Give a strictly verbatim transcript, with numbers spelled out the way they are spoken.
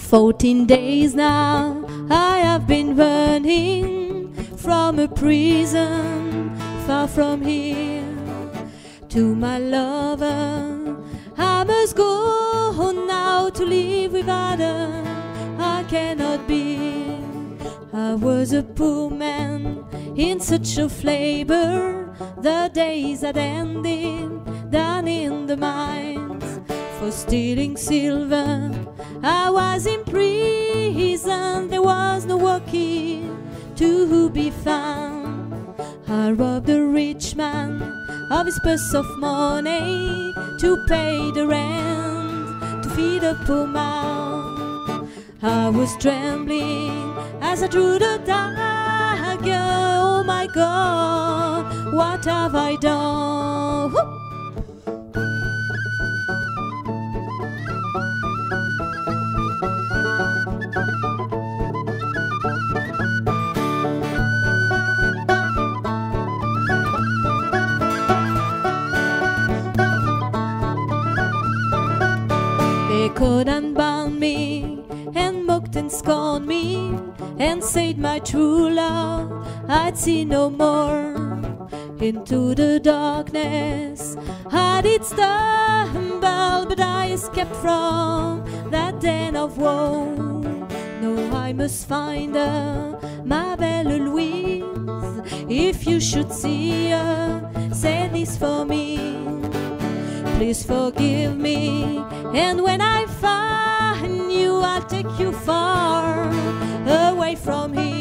Fourteen days now I have been running from a prison far from here. To my lover I must go now, to live without her I cannot be. I was a poor man in search of labor, the days had ended down in the mines. For stealing silver I was in prison, there was no working to be found. I robbed a rich man of his purse of money to pay the rent, to feed a poor mouth. I was trembling as I drew the dagger. Oh my God, what have I done? Woo! They could unbound me and mocked and scorned me and said my true love I'd see no more. Into the darkness I did stumble, but I escaped from that den of woe. No, I must find her, ma belle Louise. If you should see her, say this for me: please forgive me, and when I find you I'll take you far away from here.